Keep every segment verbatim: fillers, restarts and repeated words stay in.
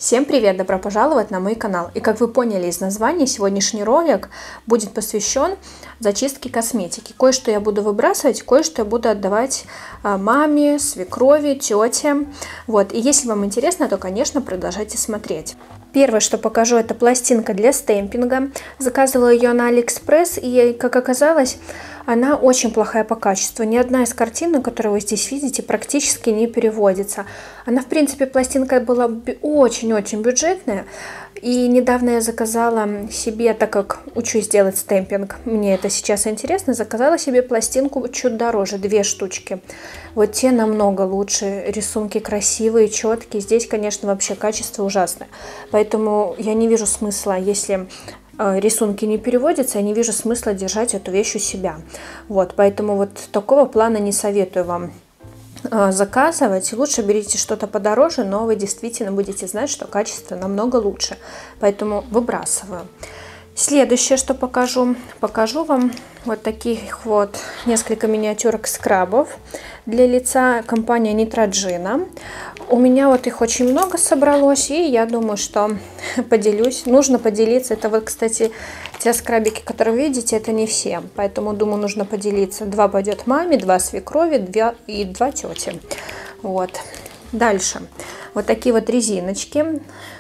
Всем привет! Добро пожаловать на мой канал. И как вы поняли из названия, сегодняшний ролик будет посвящен зачистке косметики. Кое-что я буду выбрасывать, кое-что я буду отдавать маме, свекрови, тете. Вот. И если вам интересно, то, конечно, продолжайте смотреть. Первое, что покажу, это пластинка для стемпинга. Заказывала ее на Алиэкспресс, и, как оказалось, она очень плохая по качеству. Ни одна из картин, которую вы здесь видите, практически не переводится. Она, в принципе, пластинка была очень-очень бюджетная. И недавно я заказала себе, так как учусь делать стемпинг, мне это сейчас интересно, заказала себе пластинку чуть дороже, две штучки. Вот те намного лучше, рисунки красивые, четкие. Здесь, конечно, вообще качество ужасное. Поэтому я не вижу смысла, если рисунки не переводятся, я не вижу смысла держать эту вещь у себя. Вот, поэтому вот такого плана не советую вам заказывать. Лучше берите что-то подороже, но вы действительно будете знать, что качество намного лучше. Поэтому выбрасываю. Следующее, что покажу, покажу вам вот таких вот несколько миниатюрок скрабов для лица, компания Neutrogena. У меня вот их очень много собралось, и я думаю, что поделюсь. Нужно поделиться. Это вот, кстати, те скрабики, которые видите, это не все. Поэтому, думаю, нужно поделиться. Два пойдет маме, два свекрови, два и два тети. Вот. Дальше. Вот такие вот резиночки.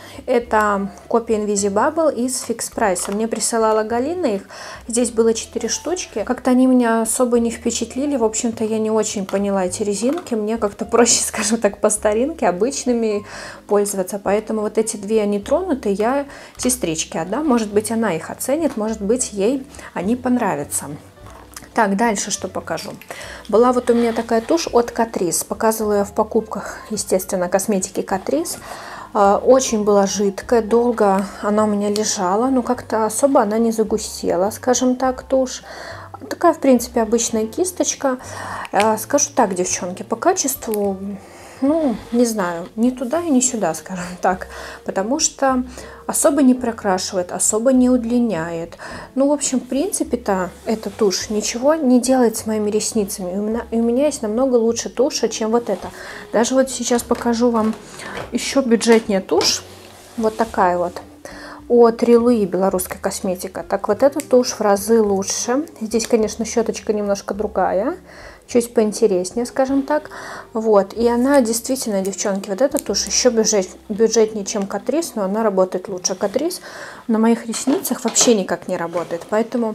Это копия Invisibubble из Fix Price. Мне присылала Галина их. Здесь было четыре штучки. Как-то они меня особо не впечатлили. В общем-то, я не очень поняла эти резинки. Мне как-то проще, скажем так, по старинке, обычными пользоваться. Поэтому вот эти две они тронуты, я сестричке отдам. Может быть, она их оценит, может быть, ей они понравятся. Так, дальше что покажу. Была вот у меня такая тушь от Catrice. Показывала я в покупках, естественно, косметики Catrice. Очень была жидкая, долго она у меня лежала, но как-то особо она не загустела, скажем так, тушь. Такая, в принципе, обычная кисточка. Скажу так, девчонки, по качеству, ну, не знаю, ни туда и ни сюда, скажем так, потому что особо не прокрашивает, особо не удлиняет. Ну, в общем, в принципе-то эта тушь ничего не делает с моими ресницами. И у меня, и у меня есть намного лучше туша, чем вот эта. Даже вот сейчас покажу вам еще бюджетнее тушь. Вот такая вот. От Рилуи, белорусская косметика. Так, вот эта тушь в разы лучше. Здесь, конечно, щеточка немножко другая. Чуть поинтереснее, скажем так. Вот. И она действительно, девчонки, вот эта тушь еще бюджет, бюджетнее, чем Catrice, но она работает лучше. Catrice на моих ресницах вообще никак не работает. Поэтому,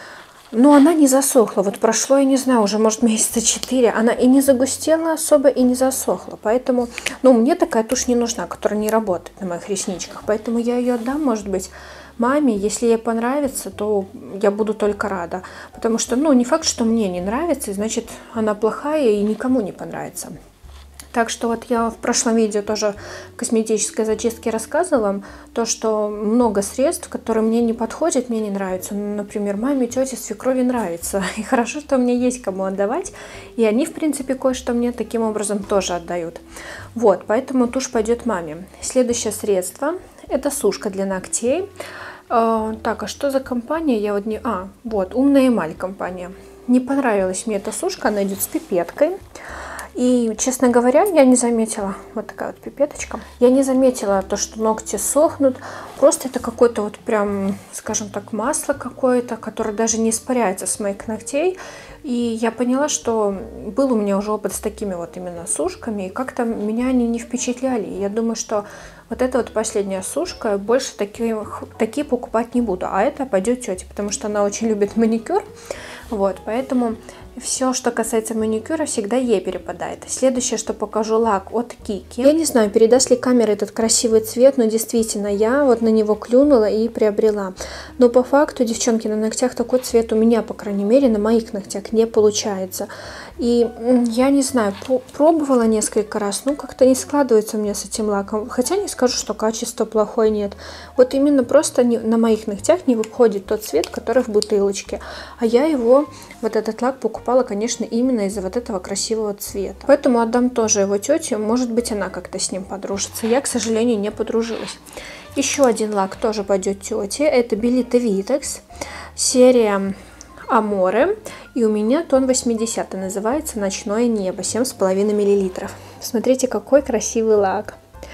ну, она не засохла. Вот прошло, я не знаю, уже, может, месяца четыре. Она и не загустела особо, и не засохла. Поэтому, ну, мне такая тушь не нужна, которая не работает на моих ресничках. Поэтому я ее отдам, может быть, маме. Если ей понравится, то я буду только рада. Потому что, ну, не факт, что мне не нравится, значит, она плохая и никому не понравится. Так что вот я в прошлом видео тоже косметической зачистки рассказывала, то, что много средств, которые мне не подходят, мне не нравятся. Например, маме, тете, свекрови нравится. И хорошо, что у меня есть кому отдавать. И они, в принципе, кое-что мне таким образом тоже отдают. Вот, поэтому тушь пойдет маме. Следующее средство – это сушка для ногтей. Так, а что за компания? Я вот не... А, вот, Умная эмаль компания. Не понравилась мне эта сушка, она идет с пипеткой. И, честно говоря, я не заметила, вот такая вот пипеточка, я не заметила то, что ногти сохнут. Просто это какое-то вот прям, скажем так, масло какое-то, которое даже не испаряется с моих ногтей. И я поняла, что был у меня уже опыт с такими вот именно сушками, и как-то меня они не впечатляли. И я думаю, что вот эта вот последняя сушка, больше таких, такие покупать не буду. А это пойдет тете, потому что она очень любит маникюр. Вот, поэтому все, что касается маникюра, всегда ей перепадает. Следующее, что покажу, лак от Кики. Я не знаю, передаст ли камера этот красивый цвет, но действительно, я вот на него клюнула и приобрела. Но по факту, девчонки, на ногтях такой цвет у меня, по крайней мере, на моих ногтях не получается. И я не знаю, пробовала несколько раз, ну как-то не складывается у меня с этим лаком. Хотя не скажу, что качество плохое, нет. Вот именно просто не, на моих ногтях не выходит тот цвет, который в бутылочке. А я его, вот этот лак, покупала, конечно, именно из-за вот этого красивого цвета. Поэтому отдам тоже его тете, может быть, она как-то с ним подружится. Я, к сожалению, не подружилась. Еще один лак тоже пойдет тете, это Belita Vitex, серия Аморе, и у меня тон восьмидесятый, называется «Ночное небо», семь с половиной миллилитров. Смотрите, какой красивый лак.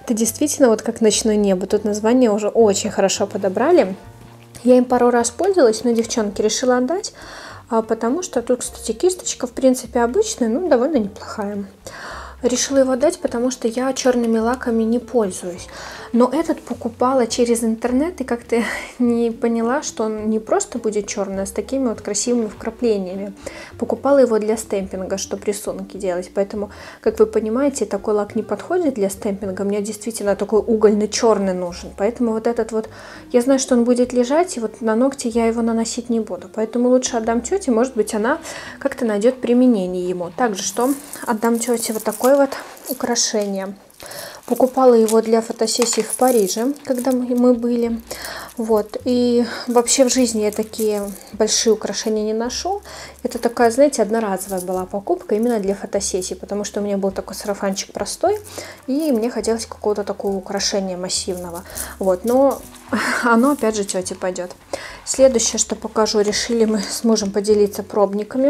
Это действительно вот как ночное небо. Тут название уже очень хорошо подобрали. Я им пару раз пользовалась, но девчонки решила отдать, потому что тут, кстати, кисточка, в принципе, обычная, но довольно неплохая. Решила его дать, потому что я черными лаками не пользуюсь. Но этот покупала через интернет и как-то не поняла, что он не просто будет черный, а с такими вот красивыми вкраплениями. Покупала его для стемпинга, чтобы рисунки делать. Поэтому, как вы понимаете, такой лак не подходит для стемпинга. Мне действительно такой угольно-черный нужен. Поэтому вот этот вот, я знаю, что он будет лежать, и вот на ногти я его наносить не буду. Поэтому лучше отдам тете, может быть, она как-то найдет применение ему. Также, что отдам тете вот такое вот украшение. Покупала его для фотосессии в Париже, когда мы были. Вот. И вообще в жизни я такие большие украшения не ношу. Это такая, знаете, одноразовая была покупка именно для фотосессии, потому что у меня был такой сарафанчик простой, и мне хотелось какого-то такого украшения массивного. Вот. Но оно опять же тете пойдет. Следующее, что покажу, решили мы с мужем поделиться пробниками.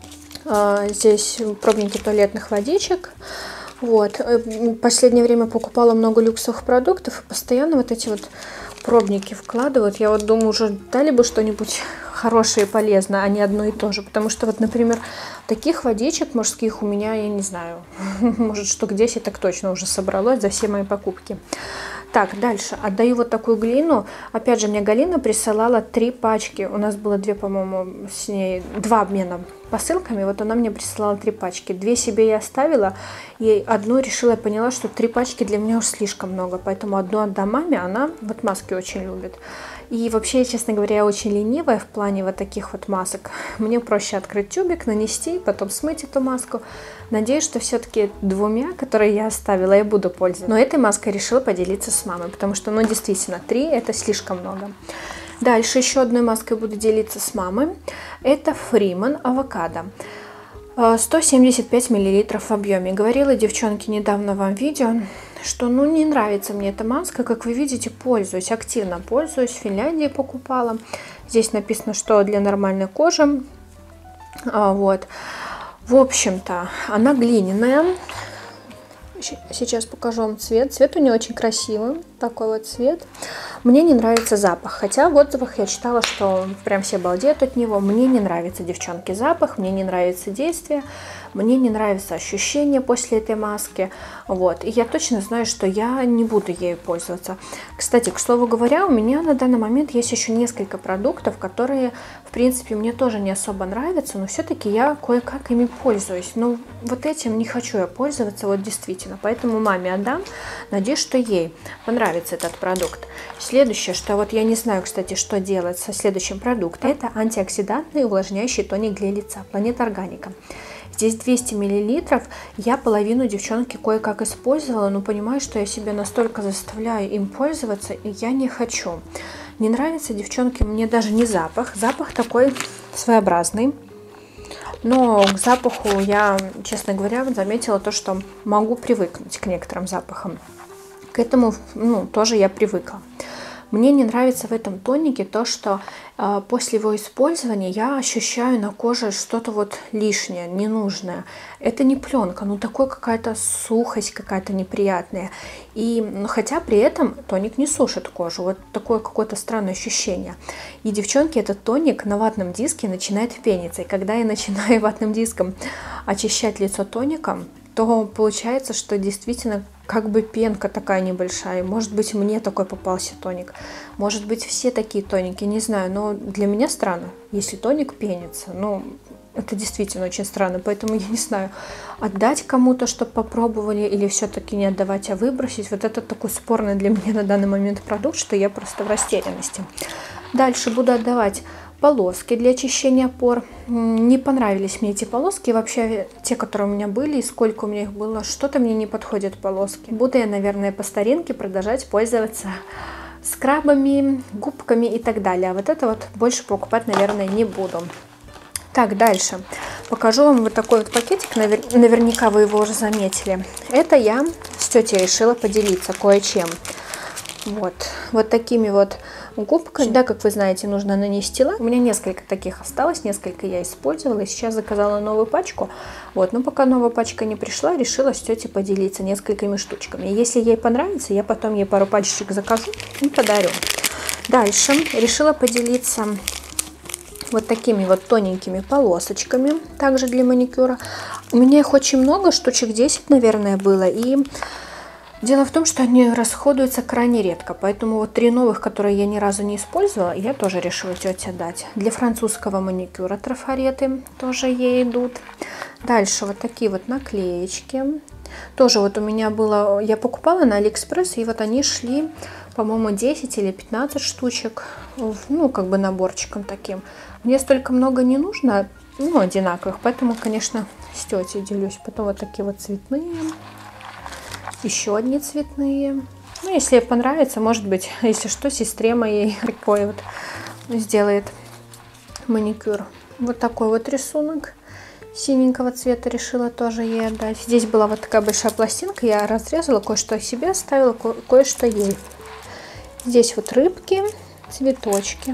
Здесь пробники туалетных водичек. Вот. В последнее время покупала много люксовых продуктов, и постоянно вот эти вот пробники вкладывают. Я вот думаю, уже дали бы что-нибудь хорошее и полезное, а не одно и то же. Потому что вот, например, таких водичек мужских у меня, я не знаю, может штук десять так точно уже собралось за все мои покупки. Так, дальше. Отдаю вот такую глину. Опять же, мне Галина присылала три пачки. У нас было две, по-моему, с ней, два обмена посылками. Вот она мне присылала три пачки. Две себе я оставила. И одну решила, я поняла, что три пачки для меня уж слишком много. Поэтому одну отдам маме. Она вот маски очень любит. И вообще, честно говоря, я очень ленивая в плане вот таких вот масок. Мне проще открыть тюбик, нанести, потом смыть эту маску. Надеюсь, что все-таки двумя, которые я оставила, я буду пользоваться. Но этой маской решила поделиться с мамой, потому что, ну, действительно, три это слишком много. Дальше еще одной маской буду делиться с мамой. Это Freeman Авокадо. сто семьдесят пять миллилитров в объеме. Говорила, девчонки, недавно вам видео, что ну не нравится мне эта маска. Как вы видите, пользуюсь, активно пользуюсь. В Финляндии покупала. Здесь написано, что для нормальной кожи. А, вот. В общем-то, она глиняная. Сейчас покажу вам цвет. Цвет у нее очень красивый. Такой вот цвет. Мне не нравится запах. Хотя в отзывах я читала, что прям все балдеют от него. Мне не нравится, девчонки, запах. Мне не нравится действие. Мне не нравится ощущение после этой маски. Вот. И я точно знаю, что я не буду ею пользоваться. Кстати, к слову говоря, у меня на данный момент есть еще несколько продуктов, которые, в принципе, мне тоже не особо нравятся, но все-таки я кое-как ими пользуюсь. Но вот этим не хочу я пользоваться, вот действительно. Поэтому маме отдам. Надеюсь, что ей понравится этот продукт. Следующее, что вот я не знаю, кстати, что делать со следующим продуктом, это антиоксидантный увлажняющий тоник для лица Планета Органика. Здесь двести миллилитров, я половину, девчонки, кое-как использовала, но понимаю, что я себя настолько заставляю им пользоваться, и я не хочу. Не нравится, девчонки, мне даже не запах. Запах такой своеобразный. Но к запаху я, честно говоря, заметила то, что могу привыкнуть к некоторым запахам. К этому, ну, тоже я привыкла. Мне не нравится в этом тонике то, что э, после его использования я ощущаю на коже что-то вот лишнее, ненужное. Это не пленка, но такой какая-то сухость какая-то неприятная. И, ну, хотя при этом тоник не сушит кожу. Вот такое какое-то странное ощущение. И, девчонки, этот тоник на ватном диске начинает пениться. И когда я начинаю ватным диском очищать лицо тоником, то получается, что действительно как бы пенка такая небольшая. Может быть, мне такой попался тоник. Может быть, все такие тоники, не знаю. Но для меня странно, если тоник пенится. Ну, это действительно очень странно. Поэтому я не знаю, отдать кому-то, чтобы попробовали, или все-таки не отдавать, а выбросить. Вот это такой спорный для меня на данный момент продукт, что я просто в растерянности. Дальше буду отдавать полоски для очищения пор. Не понравились мне эти полоски. Вообще, те, которые у меня были, и сколько у меня их было, что-то мне не подходят полоски. Буду я, наверное, по старинке продолжать пользоваться скрабами, губками и так далее. А вот это вот больше покупать, наверное, не буду. Так, дальше. Покажу вам вот такой вот пакетик. Навер... Наверняка вы его уже заметили. Это я с тетей решила поделиться кое-чем. Вот, вот такими вот губками. Сюда, как вы знаете, нужно нанести лак. У меня несколько таких осталось, несколько я использовала. И сейчас заказала новую пачку. Вот, но пока новая пачка не пришла, решила с тетей поделиться несколькими штучками. И если ей понравится, я потом ей пару пачечек закажу и подарю. Дальше решила поделиться вот такими вот тоненькими полосочками, также для маникюра. У меня их очень много, штучек десять, наверное, было. И дело в том, что они расходуются крайне редко, поэтому вот три новых, которые я ни разу не использовала, я тоже решила тете дать. Для французского маникюра трафареты тоже ей идут. Дальше вот такие вот наклеечки. Тоже вот у меня было, я покупала на Алиэкспресс, и вот они шли, по-моему, десять или пятнадцать штучек, ну, как бы наборчиком таким. Мне столько много не нужно, ну, одинаковых, поэтому, конечно, с тетей делюсь. Потом вот такие вот цветные. Еще одни цветные. Ну, если ей понравится, может быть, если что, сестре моей такой вот сделает маникюр. Вот такой вот рисунок синенького цвета решила тоже ей отдать. Здесь была вот такая большая пластинка, я разрезала, кое-что себе оставила, ко- кое-что ей. Здесь вот рыбки, цветочки.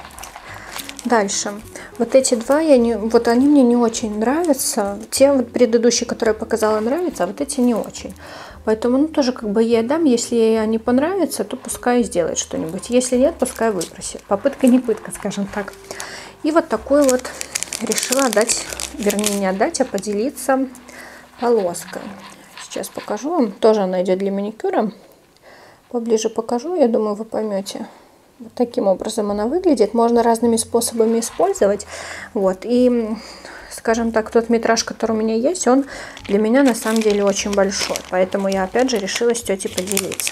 Дальше. Вот эти два, я не, вот они мне не очень нравятся. Те вот предыдущие, которые я показала, нравятся, а вот эти не очень. Поэтому, ну, тоже как бы ей дам. Если ей они понравятся, то пускай сделает что-нибудь. Если нет, пускай выбросит. Попытка не пытка, скажем так. И вот такой вот решила отдать, вернее, не отдать, а поделиться полоской. Сейчас покажу вам. Тоже она идет для маникюра. Поближе покажу, я думаю, вы поймете. Вот таким образом она выглядит. Можно разными способами использовать. Вот. И, скажем так, тот метраж, который у меня есть, он для меня на самом деле очень большой. Поэтому я опять же решила с тетей поделиться.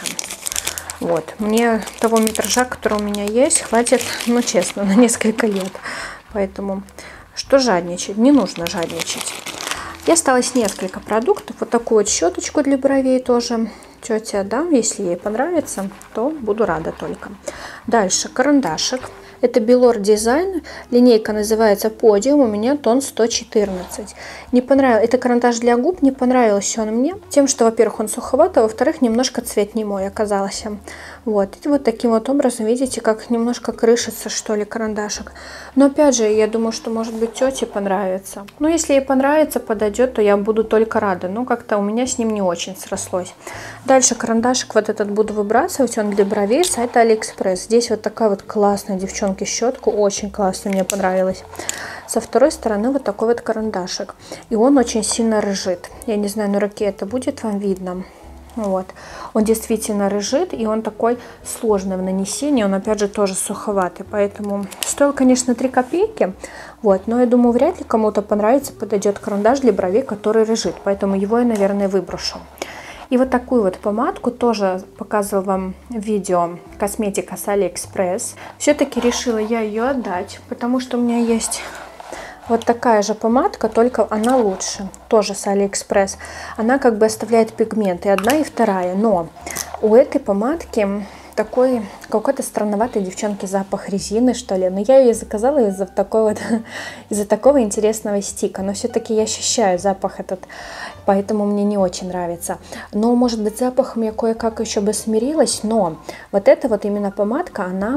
Вот. Мне того метража, который у меня есть, хватит, ну честно, на несколько лет. Поэтому что жадничать? Не нужно жадничать. И осталось несколько продуктов. Вот такую вот щеточку для бровей тоже тете отдам. Если ей понравится, то буду рада только. Дальше карандашик. Это Белор Дизайн. Линейка называется Подиум. У меня тон сто четырнадцать. Не понравилось. Это карандаш для губ. Не понравился он мне тем, что, во-первых, он суховат, а во-вторых, немножко цвет не мой оказался. Вот. И вот таким вот образом, видите, как немножко крышится, что ли, карандашик. Но опять же, я думаю, что, может быть, тете понравится. Но если ей понравится, подойдет, то я буду только рада. Но как-то у меня с ним не очень срослось. Дальше карандашик вот этот буду выбрасывать. Он для бровей, сайта Алиэкспресс. Здесь вот такая вот классная, девчонка, щетку, очень классно, мне понравилось. Со второй стороны вот такой вот карандашик, и он очень сильно рыжит. Я не знаю, на руке это будет вам видно. Вот, он действительно рыжит, и он такой сложный в нанесении, он опять же тоже суховатый, поэтому стоил, конечно, три копейки, вот, но я думаю, вряд ли кому-то понравится, подойдет карандаш для бровей, который рыжит, поэтому его я, наверное, выброшу. И вот такую вот помадку тоже показывала вам в видео косметика с Алиэкспресс. Все-таки решила я ее отдать, потому что у меня есть вот такая же помадка, только она лучше. Тоже с Алиэкспресс. Она как бы оставляет пигмент, и одна, и вторая. Но у этой помадки такой какой-то странноватый, девчонки, запах резины, что ли. Но я ее заказала из-за такой вот, из-за такого интересного стика. Но все-таки я ощущаю запах этот, поэтому мне не очень нравится. Но, может быть, запахом я кое-как еще бы смирилась. Но вот эта вот именно помадка, она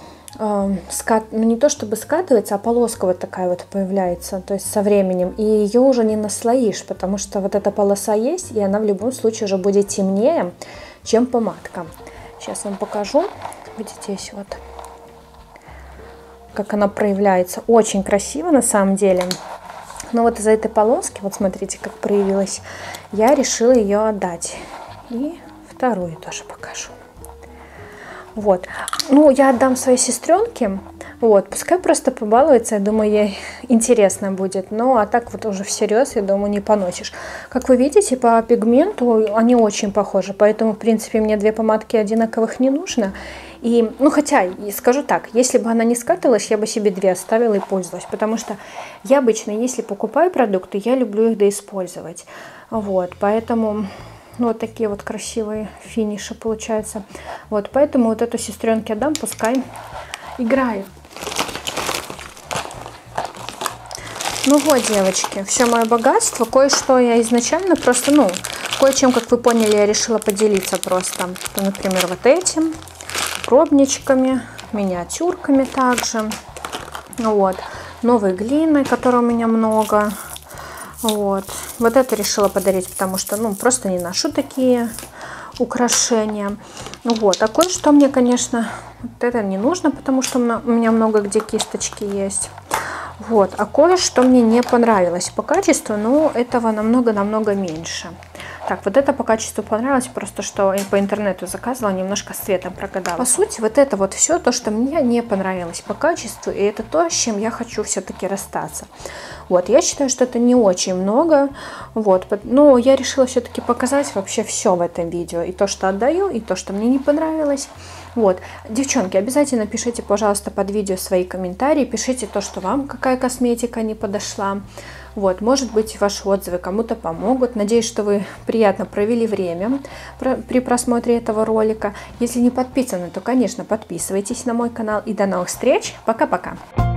э, скат... ну, не то чтобы скатывается, а полоска вот такая вот появляется, то есть со временем. И ее уже не наслоишь, потому что вот эта полоса есть, и она в любом случае уже будет темнее, чем помадка. Сейчас вам покажу. Видите, здесь вот как она проявляется. Очень красиво на самом деле. Но вот из-за этой полоски, вот смотрите, как проявилась, я решила ее отдать. И вторую тоже покажу. Вот. Ну, я отдам своей сестренке. Вот, пускай просто побалуется, я думаю, ей интересно будет. Ну, а так вот уже всерьез, я думаю, не поносишь. Как вы видите, по пигменту они очень похожи, поэтому, в принципе, мне две помадки одинаковых не нужно. И, ну, хотя, скажу так, если бы она не скатывалась, я бы себе две оставила и пользовалась, потому что я обычно, если покупаю продукты, я люблю их доиспользовать. Вот, поэтому... Ну, вот такие вот красивые финиши получаются. Вот, поэтому вот эту сестренке отдам, пускай играет. Ну вот, девочки, все мое богатство. Кое-что я изначально просто, ну, кое-чем, как вы поняли, я решила поделиться просто. Например, вот этим. пробничками, миниатюрками также. Вот. Новой глиной, которой у меня много. Вот. Вот это решила подарить, потому что, ну, просто не ношу такие украшения. Вот. А кое-что мне, конечно, вот это не нужно, потому что у меня много где кисточки есть. Вот. А кое-что мне не понравилось по качеству, но этого намного-намного меньше. Так, вот это по качеству понравилось, просто что я по интернету заказывала, немножко с цветом прогадала. По сути, вот это вот все то, что мне не понравилось по качеству, и это то, с чем я хочу все-таки расстаться. Вот, я считаю, что это не очень много, вот, но я решила все-таки показать вообще все в этом видео, и то, что отдаю, и то, что мне не понравилось. Вот, девчонки, обязательно пишите, пожалуйста, под видео свои комментарии, пишите то, что вам какая косметика не подошла. Вот, может быть, ваши отзывы кому-то помогут. Надеюсь, что вы приятно провели время при просмотре этого ролика. Если не подписаны, то, конечно, подписывайтесь на мой канал. И до новых встреч. Пока-пока.